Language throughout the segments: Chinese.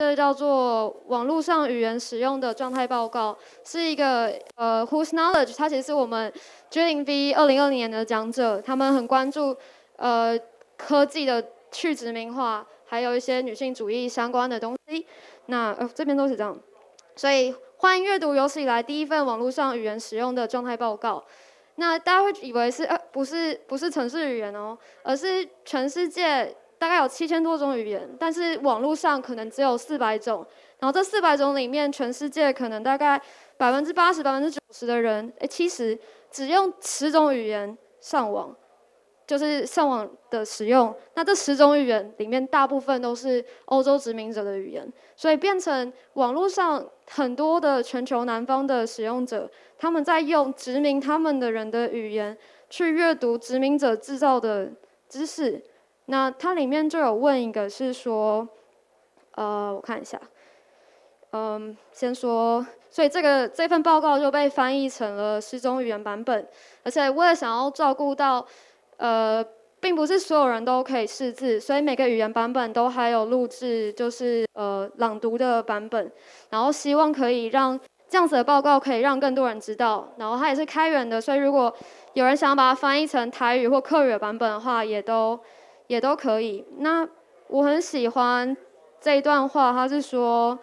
这叫做网络上语言使用的状态报告，是一个Who's Knowledge， 它其实是我们 G0V 2020年的讲者，他们很关注科技的去殖民化，还有一些女性主义相关的东西。那这边都是这样，所以欢迎阅读有史以来第一份网络上语言使用的状态报告。那大家会以为是不是程式语言哦，而是全世界大概有7000多种语言，但是网络上可能只有400种。然后这400种里面，全世界可能大概80%、90%的人，70%只用10种语言上网，就是上网的使用。那这10种语言里面，大部分都是欧洲殖民者的语言，所以变成网络上很多的全球南方的使用者，他们在用殖民他们的人的语言去阅读殖民者制造的知识。那它里面就有问一个是说，我看一下，先说，所以这份报告就被翻译成了10种语言版本，而且为了想要照顾到，并不是所有人都可以识字，所以每个语言版本都还有录制，就是朗读的版本，然后希望可以让这样子的报告可以让更多人知道，然后它也是开源的，所以如果有人想要把它翻译成台语或客语的版本的话，也都可以。那我很喜欢这一段话，它是说，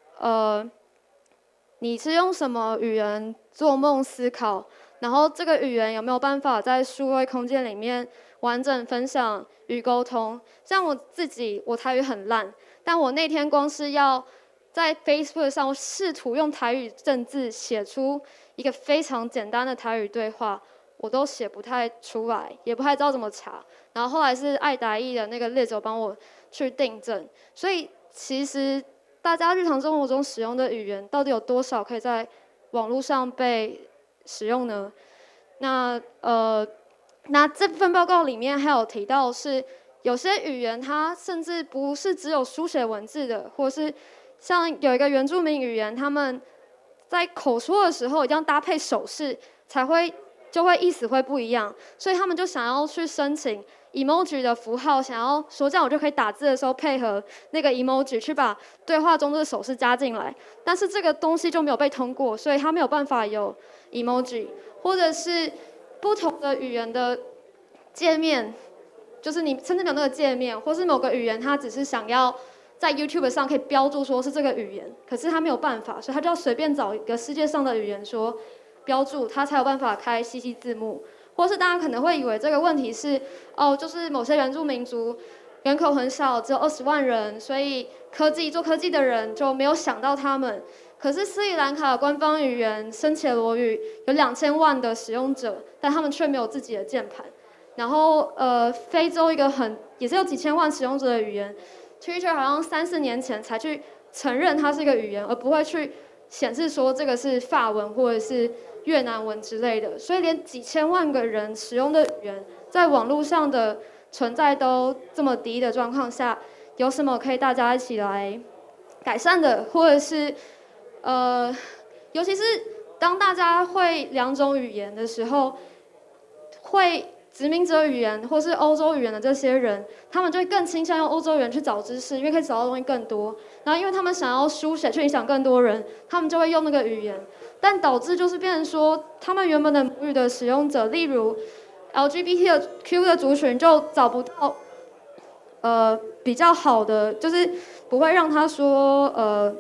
你是用什么语言做梦思考，然后这个语言有没有办法在数位空间里面完整分享与沟通？像我自己，我台语很烂，但我那天光是要在 Facebook 上试图用台语正字写出一个非常简单的台语对话，我都写不太出来，也不太知道怎么查。然后后来是爱达意的那个列总帮我去订正，所以其实大家日常生活中使用的语言，到底有多少可以在网络上被使用呢？那这份报告里面还有提到是，有些语言它甚至不是只有书写文字的，或是像有一个原住民语言，他们在口说的时候一定要搭配手势，就会意思会不一样，所以他们就想要去申请 emoji 的符号，想要说这样我就可以打字的时候配合那个 emoji 去把对话中的手势加进来，但是这个东西就没有被通过，所以它没有办法有 emoji， 或者是不同的语言的界面，就是你甚至没有那个界面，或是某个语言它只是想要在 YouTube 上可以标注说是这个语言，可是它没有办法，所以它就要随便找一个世界上的语言说标注，它才有办法开西西字幕。或是大家可能会以为这个问题是，就是某些原住民族人口很少，只有20万人，所以做科技的人就没有想到他们。可是斯里兰卡的官方语言生切罗语有2000万的使用者，但他们却没有自己的键盘。然后非洲一个也是有几千万使用者的语言 ，Twitter 好像3-4年前才去承认它是一个语言，而不会去显示说这个是法文或者是越南文之类的，所以连几千万个人使用的语言，在网络上的存在都这么低的状况下，有什么可以大家一起来改善的，或者是尤其是当大家会2种语言的时候，会殖民者语言或是欧洲语言的这些人，他们就会更倾向用欧洲语言去找知识，因为可以找到的东西更多。然后因为他们想要书写去影响更多人，他们就会用那个语言。但导致就是变成说，他们原本的母语的使用者，例如 LGBTQ 的族群，就找不到比较好的，就是不会让他说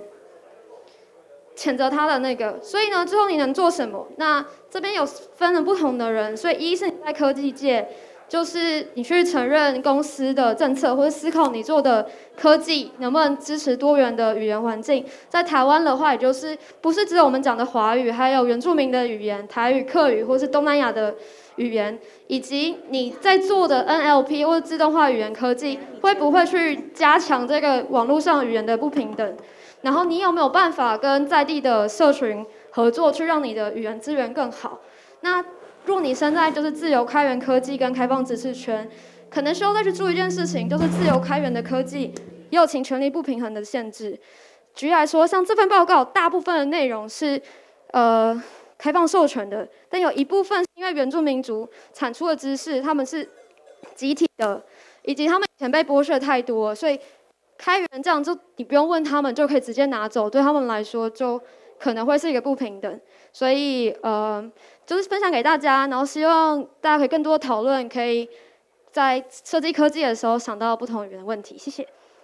谴责他的那个。所以呢，最后你能做什么？那这边有分了不同的人，所以一是你在科技界，就是你去承认公司的政策，或者思考你做的科技能不能支持多元的语言环境。在台湾的话，也就是不是只有我们讲的华语，还有原住民的语言、台语、客语，或是东南亚的语言，以及你在做的 NLP 或者自动化语言科技，会不会去加强这个网络上语言的不平等？然后你有没有办法跟在地的社群合作，去让你的语言资源更好？那若你身在就是自由开源科技跟开放知识圈，可能需要再去注意一件事情，就是自由开源的科技也有其权利不平衡的限制。举例来说，像这份报告，大部分的内容是开放授权的，但有一部分是因为原住民族产出的知识，他们是集体的，以及他们以前被剥削太多，所以开源这样就你不用问他们就可以直接拿走，对他们来说就可能会是一个不平等。所以就是分享给大家，然后希望大家可以更多的讨论，可以在设计科技的时候想到不同语言的问题。谢谢。